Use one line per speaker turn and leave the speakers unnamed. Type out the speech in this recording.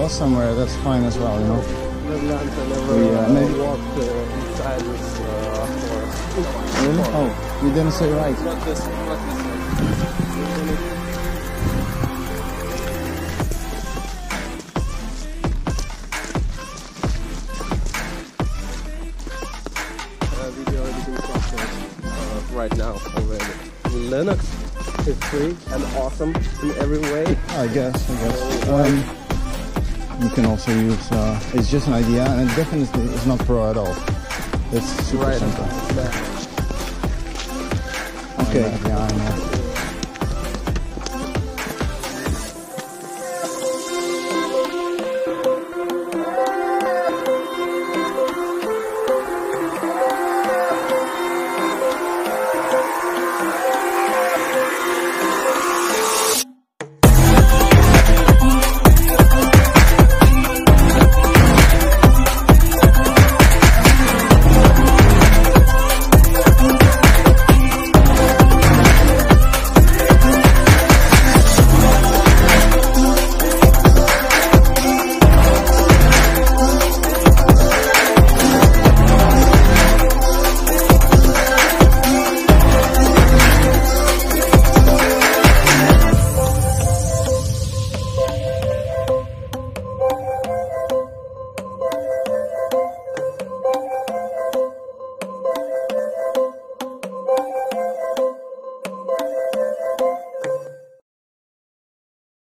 else somewhere, that's fine as well, you know.
Netherlands, I never
maybe
walked inside this forest.
Really? Oh, you didn't say right.
Not this one. Video editing software right now already. Linux is free and awesome in every way.
I guess. You can also use, it's just an idea, and it definitely is not pro at all. It's super simple.
Yeah.
Okay. Yeah, I know.